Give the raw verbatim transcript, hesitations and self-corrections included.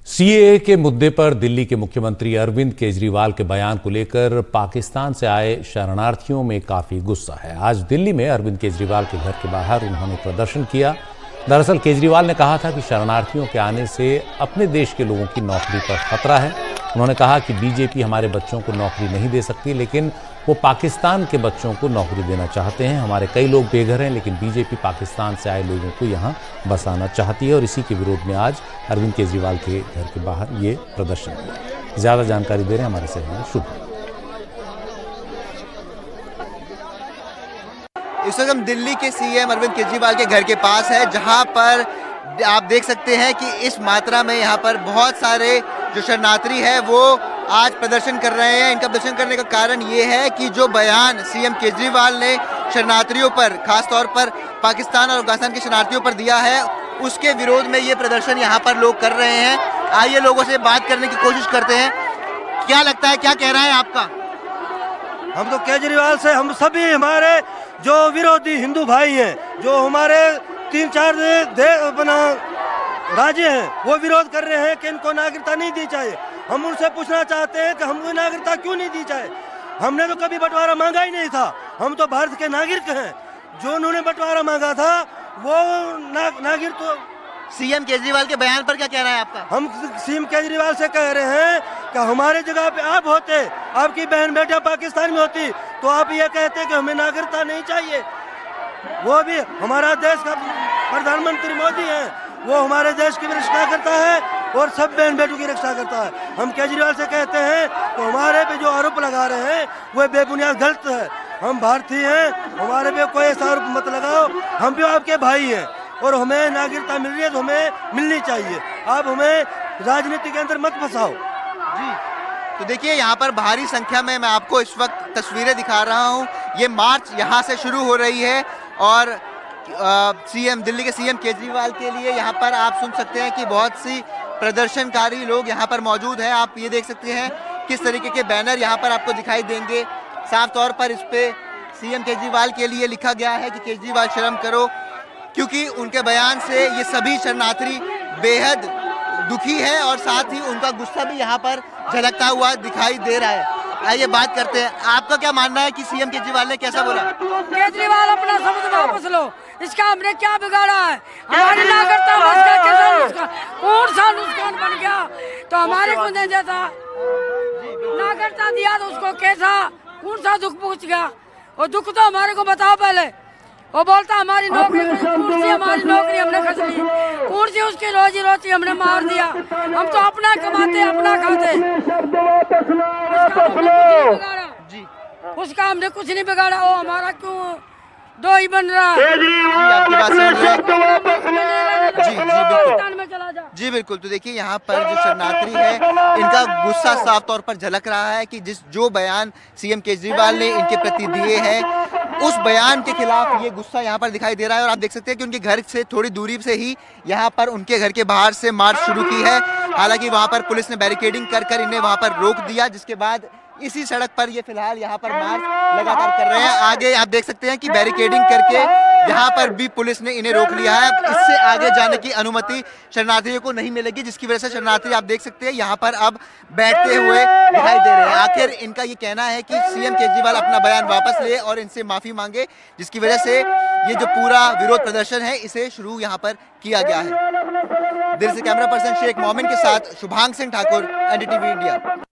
CAA के मुद्दे पर दिल्ली के मुख्यमंत्री अरविंद केजरीवाल के बयान को लेकर पाकिस्तान से आए शरणार्थियों में काफी गुस्सा है। आज दिल्ली में अरविंद केजरीवाल के घर के बाहर उन्होंने प्रदर्शन किया। दरअसल केजरीवाल ने कहा था कि शरणार्थियों के आने से अपने देश के लोगों की नौकरी पर खतरा है। उन्होंने कहा कि बीजेपी हमारे बच्चों को नौकरी नहीं दे सकती, लेकिन वो पाकिस्तान के बच्चों को नौकरी देना चाहते हैं। हमारे कई लोग बेघर हैं, लेकिन बीजेपी पाकिस्तान से आए लोगों को यहाँ बसाना चाहती है और इसी के विरोध में आज अरविंद केजरीवाल के घर के बाहर ये प्रदर्शन हुआ। ज्यादा जानकारी दे रहे हैं हमारे सहयोगी शुभ। इस वक्त हम दिल्ली के सीएम अरविंद केजरीवाल के घर के पास है, जहां पर आप देख सकते हैं कि इस मात्रा में यहाँ पर बहुत सारे जो शरणार्थी है वो आज प्रदर्शन कर रहे हैं। इनका प्रदर्शन करने का कारण ये है कि जो बयान सीएम केजरीवाल ने शरणार्थियों पर, खासतौर पर पाकिस्तान और अफगानिस्तान के शरणार्थियों पर दिया है, उसके विरोध में ये प्रदर्शन यहाँ पर लोग कर रहे हैं। आइए लोगों से बात करने की कोशिश करते हैं। क्या लगता है, क्या कह रहा है आपका? हम तो केजरीवाल से, हम सभी हमारे जो विरोधी हिंदू भाई हैं, जो हमारे तीन चार दे अपना राज्य हैं, वो विरोध कर रहे हैं कि इनको नागरिकता नहीं दी चाहिए। हम उनसे पूछना चाहते हैं कि हमको नागरिकता क्यों नहीं दी जाए। हमने तो कभी बंटवारा मांगा ही नहीं था, हम तो भारत के नागरिक हैं। जो उन्होंने बंटवारा मांगा था वो ना, नागरिक तो सीएम केजरीवाल के बयान पर क्या कह रहा है आपका? हम सीएम केजरीवाल से कह रहे हैं कि हमारे जगह पे आप होते, आपकी बहन बेटियां पाकिस्तान में होती, तो आप ये कहते कि हमें नागरिकता नहीं चाहिए। वो भी हमारा देश का प्रधानमंत्री मोदी है, वो हमारे देश की भी रक्षा करता है और सब बहन बेटों की रक्षा करता है। हम केजरीवाल से कहते हैं कि हमारे पे जो आरोप लगा रहे हैं वो बेबुनियाद गलत है। हम भारतीय हैं, हमारे पे कोई ऐसा आरोप मत लगाओ। हम भी आपके भाई हैं और हमें नागरिकता मिल रही है तो हमें मिलनी चाहिए। आप हमें राजनीति के अंदर मत फंसाओ। जी, तो देखिए यहाँ पर भारी संख्या में मैं आपको इस वक्त तस्वीरें दिखा रहा हूँ। ये मार्च यहाँ से शुरू हो रही है और सीएम दिल्ली के सीएम केजरीवाल के लिए यहाँ पर आप सुन सकते हैं कि बहुत सी प्रदर्शनकारी लोग यहाँ पर मौजूद हैं। आप ये देख सकते हैं किस तरीके के बैनर यहाँ पर आपको दिखाई देंगे। साफ तौर पर इस पे सीएम केजरीवाल के लिए लिखा गया है कि केजरीवाल शर्म करो, क्योंकि उनके बयान से ये सभी शरणार्थी बेहद दुखी है और साथ ही उनका गुस्सा भी यहाँ पर झलकता हुआ दिखाई दे रहा है। आइए बात करते हैं, आपका क्या मानना है कि सीएम केजरीवाल ने कैसा बोला? केजरीवाल अपना शब्द वापस लो, इसका हमने क्या बिगाड़ा है? हमारी नागरिकता कैसा नुकसान, कौन सा नुकसान बन गया तो हमारे को नहीं देता। नागरिकता दिया तो उसको कैसा, कौन सा दुख पहुँच गया? और दुख तो हमारे को बताओ पहले। वो बोलता हमारी नौकरी, कुर्सी हमारी नौकरी हमने खस ली, कुर्सी उसकी रोजी रोटी हमने मार दिया। हम तो अपना कमाते अपना खाते, जी उसका हमने कुछ नहीं बिगाड़ा। वो हमारा क्यों दो ही बन रहा है? आपकी बात सुन रहे जी, जी बिल्कुल, में चला जा। जी बिल्कुल। तो देखिए यहाँ पर जो शरणार्थी है, इनका गुस्सा साफ तौर पर झलक रहा है कि जिस जो बयान सीएम केजरीवाल ने इनके प्रति दिए हैं, उस बयान के खिलाफ ये गुस्सा यहाँ पर दिखाई दे रहा है। और आप देख सकते हैं कि उनके घर से थोड़ी दूरी से ही यहाँ पर उनके घर के बाहर से मार्च शुरू की है। हालांकि वहाँ पर पुलिस ने बैरिकेडिंग कर कर इन्हें वहाँ पर रोक दिया, जिसके बाद इसी सड़क पर ये फिलहाल यहाँ पर मार्च लगातार कर रहे हैं। आगे आप देख सकते हैं कि बैरिकेडिंग करके यहाँ पर भी पुलिस ने इन्हें रोक लिया है। इससे आगे जाने की अनुमति शरणार्थियों को नहीं मिलेगी, जिसकी वजह से शरणार्थी आप देख सकते हैं यहाँ पर अब बैठते हुए दिखाई दे रहे हैं। आखिर इनका ये कहना है कि सीएम केजरीवाल अपना बयान वापस ले और इनसे माफी मांगे, जिसकी वजह से ये जो पूरा विरोध प्रदर्शन है इसे शुरू यहाँ पर किया गया है। दिल्ली से कैमरा पर्सन शेख मोमिन के साथ शुभांग सिंह ठाकुर, एनडीटीवी इंडिया।